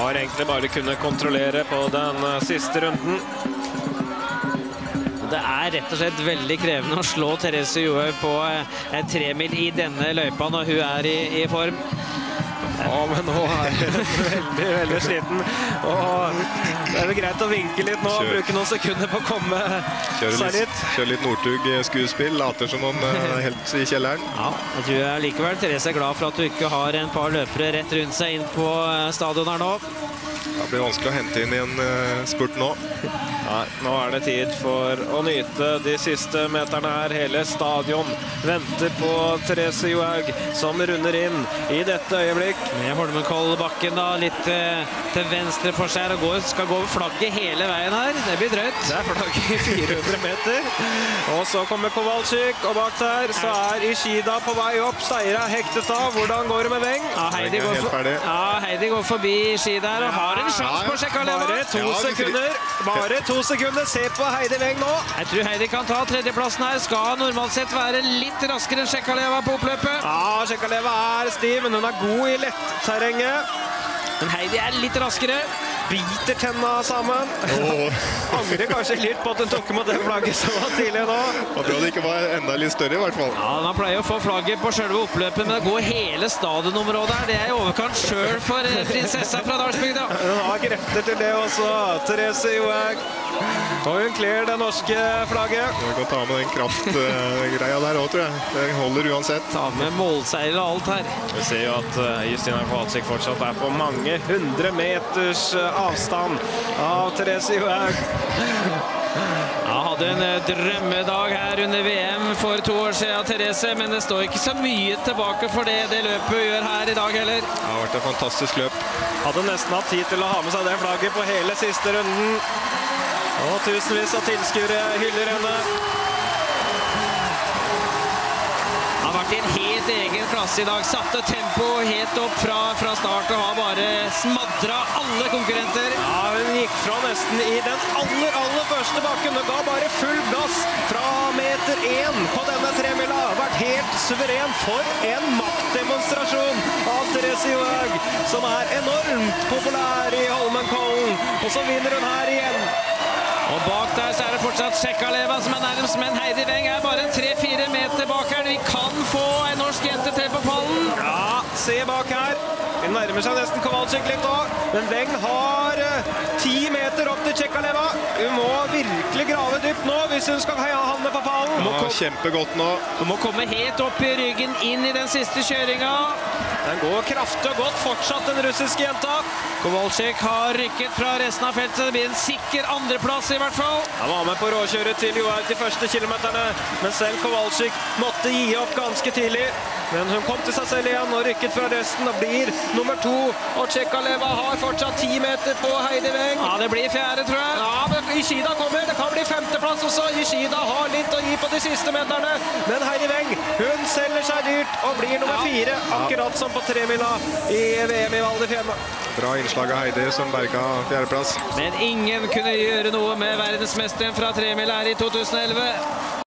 Har egentlig bare kunnet kontrollere på den siste runden. Det rett og slett veldig krevende å slå Therese Johaug på 3 mil i denne løypa når hun i form. Ja, men nå hun veldig sliten. Og det vel greit å vinke litt nå, bruke noen sekunder på å komme seg litt. Kjøre litt Northug-skuespill, later som om helt i kjelleren. Ja, jeg tror likevel Therese glad for at du ikke har en par løpere rett rundt seg inn på stadion her nå. Det blir vanskelig å hente inn i en spurt nå. Nei, nå det tid for å nyte de siste meterne her. Hele stadion venter på Therese Johaug som runder inn i dette øyeblikk. Med Holmenkollbakken da, litt til venstre for seg, og skal gå over flagget hele veien her. Det blir drøyt. Det flagget i 400 meter. Og så kommer Kowalczyk, og bak der så Ishida på vei opp. Steira hektet av. Hvordan går det med Weng? Ja, Heidi går forbi Ishida her, og har en sjans på Shekaleva. Bare 2 sekunder. Bare 2 sekunder. Se på Heidi Weng nå. Jeg tror Heidi kan ta tredjeplassen her. Skal normalt sett være litt raskere enn Shekaleva på oppløpet. Ja, Shekaleva stiv, men hun god i letterrenget. Men Heidi litt raskere. Biter tenna sammen. Angrer kanskje litt på at hun tok imot det flagget så tidlig nå. Jeg tror det ikke var enda litt større i hvert fall. Ja, man pleier å få flagget på selve oppløpet, men det går hele stadionområdet her. Det i overkant selv for prinsessa fra Dalsbygda. Hun har krefter til det også, Therese Johaug. Og hun kler det norske flagget. Vi kan ta med den kraftgreia der også, tror jeg. Det holder uansett. Ta med målseier og alt her. Vi ser jo at Justina Kowalczyk fortsatt på mange 100 meters avstand av Therese Johaug. Ja, hadde en drømmedag her under VM for 2 år siden, Therese, men det står ikke så mye tilbake for det løpet gjør her i dag heller. Det har vært et fantastisk løp. Hadde nesten hatt tid til å ha med seg det flagget på hele siste runden. Og tusenvis av tilskuere hyller henne. Han har vært i en helt egen klasse i dag. Satte tempo helt opp fra start og har bare smadret alle konkurrenter. Ja, hun gikk fra nesten i den aller første bakken. Hun ga bare full gass fra meter 1 på denne 3-mila. Vært helt suveren. For en maktdemonstrasjon av Therese Johaug, som enormt populær i Holmenkollen. Og så vinner hun her igjen. Og bak der så det fortsatt Shekaleva som nærmest, men Heidi Weng bare 3-4 meter bak her. Vi kan få en norsk jente til på pallen. Ja, se bak her. Hun nærmer seg nesten Kowalczyk litt da. Men Weng har 10 meter opp til Shekaleva. Hun må virkelig grave dypt nå hvis hun skal havne på pallen. Ja, kjempegodt nå. Hun må komme helt opp i ryggen inn i den siste kjøringa. Den går kraftig og godt fortsatt, den russiske jenta. Kowalczyk har rykket fra resten av feltet. Det blir en sikker andreplass i hvert fall. Han var med på råkjøret til Johaug de første kilometerne, men selv Kowalczyk måtte gi opp ganske tidlig. Men hun kom til seg selv igjen og rykket fra resten og blir nummer 2. Og Shekaleva har fortsatt 10 meter på Heidi Weng. Ja, det blir 4, tror jeg. Ja, men Ishida kommer. Det kan bli 5.-plass også. Ishida har litt å gi på de siste meterne. Men Heidi Weng, hun selger seg dyrt og blir nummer 4. Akkurat som på 3-mila i VM i Val di Fiemme. Bra innslag av Heidi som berga 4.-plass. Men ingen kunne gjøre noe med verdensmesteren fra 3-mila her i 2011.